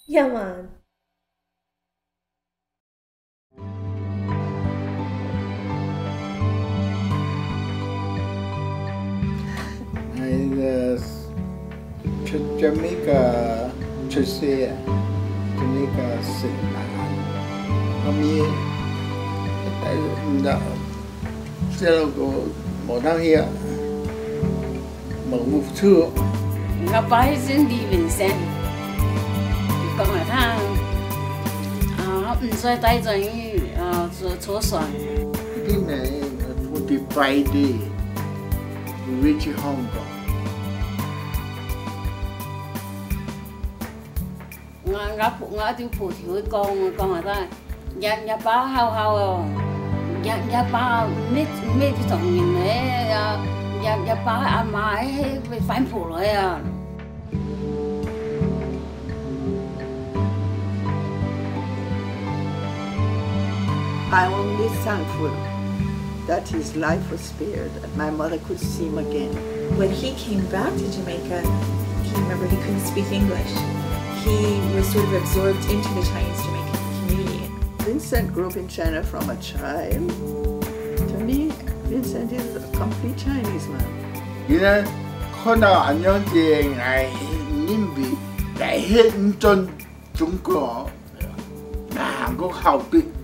Yeah, man. Jamaica, Jamaica 10萬，咁樣，即係個無當去啊，無處。 我爸先離Vincent，佢講係他唔再帶咗坐船。 啲咩 would be Friday, we reach Hong Kong. 我一條葡條講話得，日把後哦，日把咩啲同人咧，日把阿媽喺反葡來啊。 I'm only thankful that his life was spared and my mother could see him again. When he came back to Jamaica, he couldn't speak English. He was sort of absorbed into the Chinese-Jamaican community. Vincent grew up in China from a child. To me, Vincent is a complete Chinese man. 而家看到咁樣嘅係因為大興進中國，難個後邊。